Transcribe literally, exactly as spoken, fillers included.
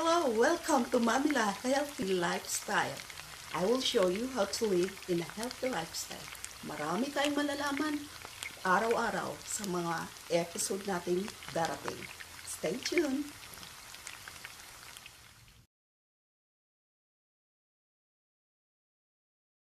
hello! Welcome to Manila Healthy Lifestyle. I will show you how to live in a healthy lifestyle. Marami tayong malalaman araw-araw sa mga episode natin darating. Stay tuned!